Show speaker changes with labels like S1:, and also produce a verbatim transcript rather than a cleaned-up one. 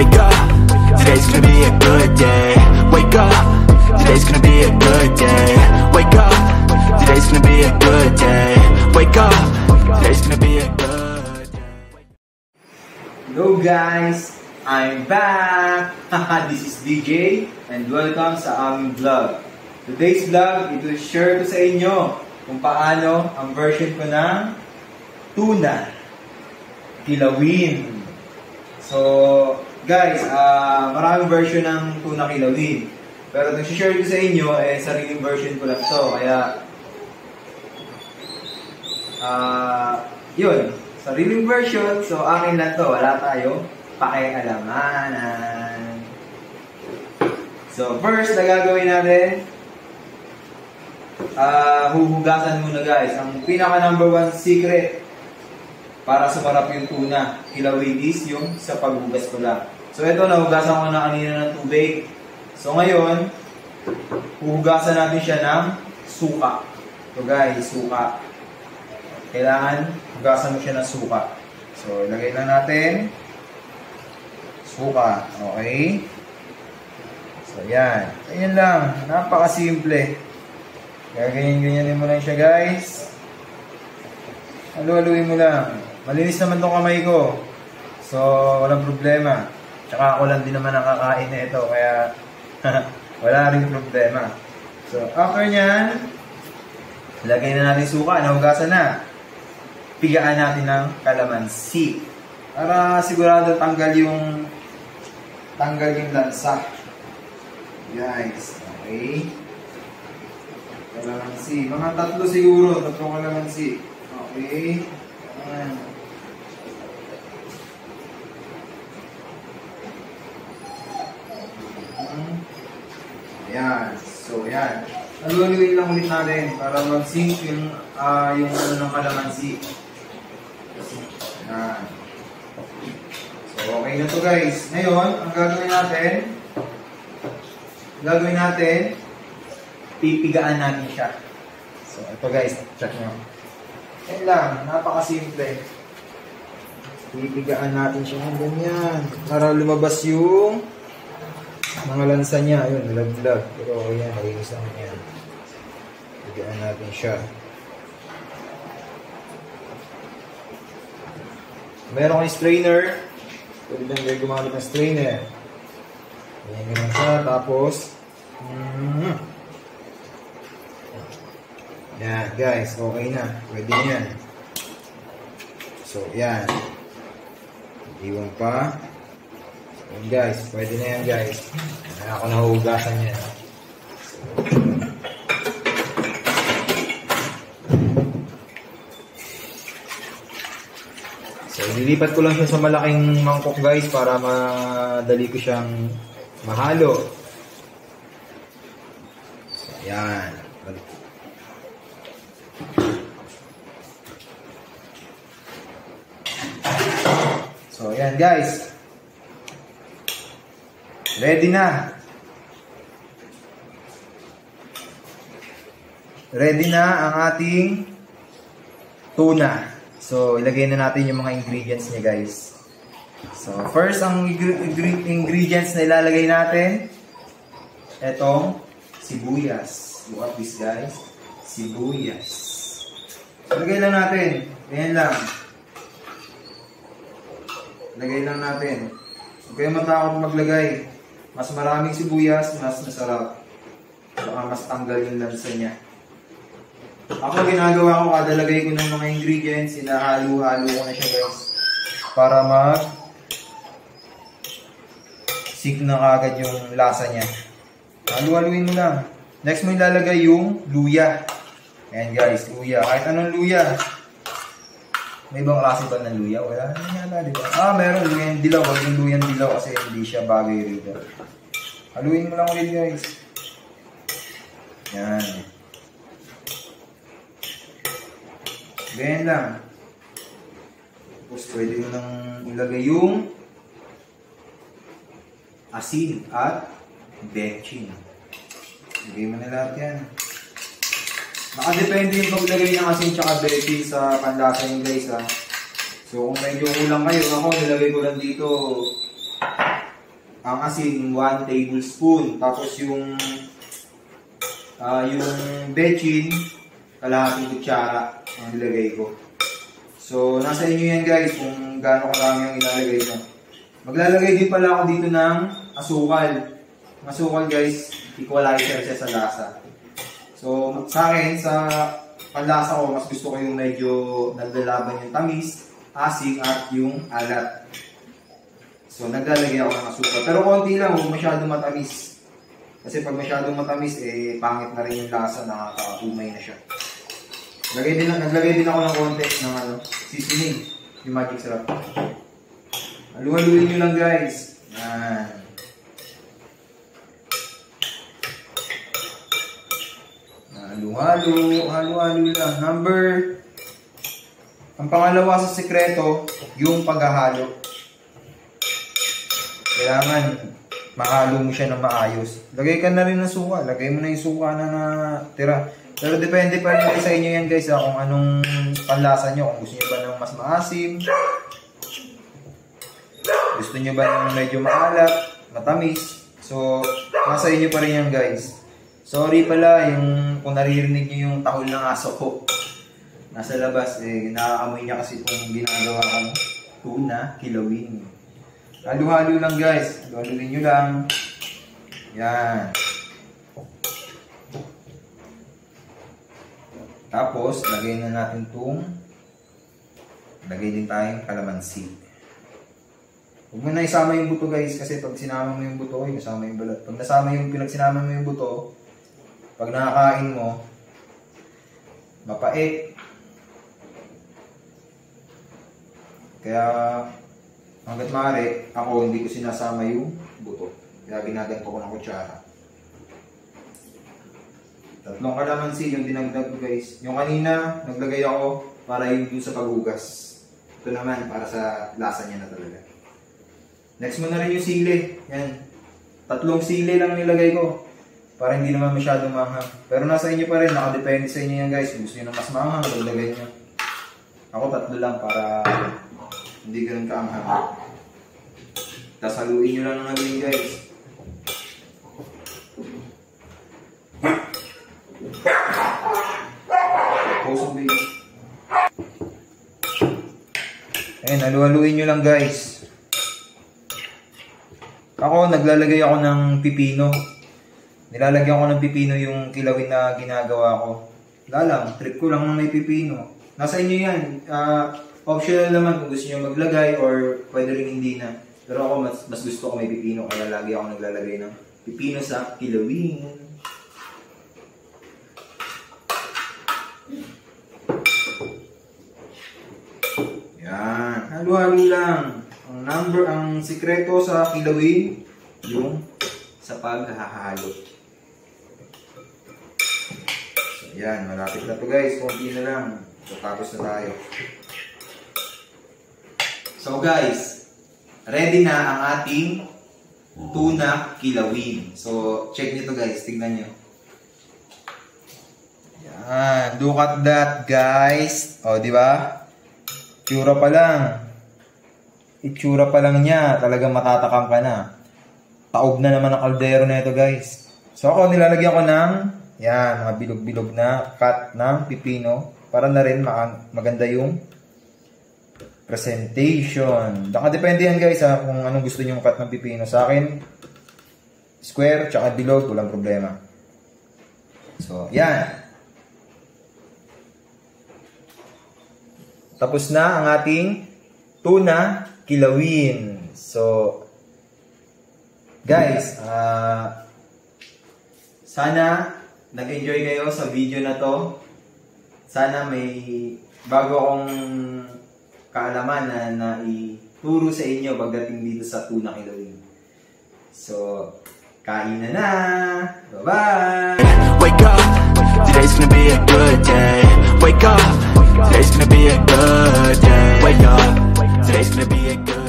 S1: Wake up, today's gonna be a good day. Wake up, today's gonna be a good day. Wake up, today's gonna be a good day. Wake up, today's gonna be a good day.
S2: Hello guys, I'm back! This is D J and welcome sa aming vlog. Today's vlog, ito share ko sa inyo kung paano ang version ko ng tuna kilawin. So guys, uh, maraming version ng tuna kilawin. Pero itong share ko sa inyo, eh, sariling version ko lang ito. Kaya, uh, yun, sariling version. So akin lang to, wala tayo pakialamanan. So first na gagawin natin, uh, huhugasan muna guys. Ang pinaka number one secret para sumarap yung tuna kilawin is yung sa paghugas ko lang. So ito, nahugasan ko na kanina ng tubig. So ngayon, huhugasan natin siya ng suka. So guys, suka. Kailangan hugasan mo siya ng suka. So ilagay lang natin suka. Okay. So yan. Ayan lang. Napakasimple. Gaganyan-ganyanin mo lang siya guys. Halu-haluin mo lang. Malinis naman tong kamay ko. So walang problema. Tsaka ako lang din naman nakakain na ito. Kaya wala rin problema. So after nyan, lagay na natin suka. Nahugasan na. Pigaan natin ng kalamansi. Para sigurado tanggal yung tanggal yung lansa. Guys, okay. Kalamansi. Mga tatlo siguro. Tatlong kalamansi. Okay. Ayan. Ayan. So, ayan. Naluluin lang ulit natin para mag-sink yung, uh, yung ano ng kalamansi. Ayan. So, okay na to guys. Ngayon, ang gagawin natin, gagawin natin, pipigaan natin siya. So, ito guys, check nyo. Yan lang, napakasimple. Pipigaan natin siya ng ganyan para lumabas yung mga lansa niya. Ayun, nalaglag. Pero okay yan, nalinis lang yan. Pipigaan natin siya. Meron kang strainer. Pwede lang kayo gumamit ng strainer. Ayan, ganun siya. Tapos, mm, yan, guys. Okay na. Pwede yan. So, yan. Iwan pa. Yan, guys. Pwede na yan, guys. Kaya ako nahuhugasan yan. So, lilipat ko lang siya sa malaking mangkok guys para madali ko siyang mahalo. So, ayan. So, ayan guys. Ready na. Ready na ang ating tuna. So, ilagay na natin yung mga ingredients niya, guys. So, first, ang ingredients na ilalagay natin, etong sibuyas. Look at this, guys. Sibuyas. Ilagay lang natin. Ganyan lang. Ilagay lang natin. Huwag kayo matakot maglagay. Mas maraming sibuyas, mas masarap. Baka mas tanggal yung lansa niya. Ako ginagawa ko, kada lagay ko ng mga ingredients, sinahalo-halo ko na siya guys. Para mag sink na kagad yung lasa niya. Halo-haluin mo lang. Next mo ilalagay yung luya. Ayan guys, luya. Kahit anong luya. May ibang klase ba ng luya? Wala na yata, di ba? Ah, meron. Luya yung dilaw. Huwag yung luya yung dilaw kasi hindi siya bagay rito. Haluin mo lang ulit guys. Yan. Ganyan lang. Tapos pwede mo nang ilagay yung asin at bechin. Ilagay mo na lahat yan. Nakadepende yung paglagay ng asin at bechin sa panlasa yung guys ha. So kung medyo kulang kayo, ako nilagay ko lang dito ang asin one tablespoon. Tapos yung uh, yung bechin, kalahating kutsara ang nilagay ko. So, nasa inyo yan guys kung gaano karami ang ilalagay nyo. Maglalagay din pala ako dito ng asukal. Ang asukal guys, equalizer siya sa lasa. So, sa akin, sa panlasa ko, mas gusto ko yung medyo naglalaban yung tamis, asin at yung alat. So, naglalagay ako ng asukal. Pero konti lang, huwag masyadong matamis. Kasi pag masyadong matamis, eh, pangit na rin yung lasa, nakakaumay na siya. Naglagay din, naglagay din ako ng konti ng ano, seasoning, yung magic sarap. Haluhaluin nyo lang guys. Yan. Halu-halo, halu-halo lang. Number, ang pangalawa sa sekreto, yung paghahalo. Kailangan mahalo mo siya na maayos. Lagay ka na rin ng suka. Lagay mo na yung suka na natira. Pero depende pa rin sa inyo yan guys ha, kung anong panlasa nyo. Kung gusto nyo ba ng mas maasim, gusto nyo ba ng medyo maalat, matamis. So, nasa inyo pa rin yan guys. Sorry pala yung kung naririnig nyo yung tahol ng aso ko. Nasa labas, eh, nakakamoy niya kasi kung ginagawa ko tuna, kilawin. Halo-halo lang guys. Halo-haloin nyo lang. Yan. Tapos, lagay na natin itong lagay din tayong kalamansi. Huwag mo na isama yung buto guys kasi pag sinama mo yung buto, ay kasama yung balat. Pag nasama yung pinagsinama mo yung buto, pag nakakain mo, mapait. Kaya, hanggat maaari, ako hindi ko sinasama yung buto. Kaya ginaganto ko ng kutsara. Tatlong kalamansi yung dinagdag ko guys. Yung kanina, naglagay ako para yung dun sa paghugas. Ito naman, para sa lasa niya na talaga. Next mo na rin yung sili. Yan. Tatlong sili lang nilagay ko. Para hindi naman masyadong maanghang. Pero nasa inyo pa rin, nakadepende sa inyo yan guys. Kung gusto nyo na mas maanghang, naglagay nyo. Ako tatlo lang para hindi ganun kaanghang. Tapos haluin nyo lang ng haluin guys. Pusong baby. Ayan, halu-haluin nyo lang guys. Ako, naglalagay ako ng pipino. Nilalagyan ko ng pipino yung kilawin na ginagawa ko. Wala lang, trip ko lang na may pipino. Nasa inyo yan. Uh, optional naman kung gusto nyo maglagay or pwede rin hindi na. Pero ako, mas, mas gusto ko may pipino. Kaya lagi ako naglalagay ng pipino sa kilawin. Yan. Halo-halo lang. Ang number, ang sikreto sa kilawin, yung sa paghahalo. So, yan. Malapit na to guys. Konti na lang. So, tapos na tayo. So guys, ready na ang ating tuna kilawin. So, check nyo to guys. Tignan nyo. Yan. Look at that guys. O, di ba? Itsura pa lang. Itsura pa lang niya. Talagang matatakam ka na. Taob na naman ang kaldero na ito guys. So ako nilalagyan ko ng yan, mga bilog-bilog na cut ng pipino. Para na rin maganda yung presentation. Nakadepende yan guys ha, kung anong gusto nyo cut ng pipino. Sa akin, square, tsaka bilog, walang problema. So, yan. Tapos na ang ating tuna kilawin. So, guys, uh, sana nag-enjoy kayo sa video na to. Sana may bago akong kaalaman na naituro sa inyo pagdating dito sa tuna kilawin. So, kain na na! Bye-bye!
S1: Wake up, today's gonna be a good day. Wake up, today's gonna be a good day. Wake up, today's gonna be a good day.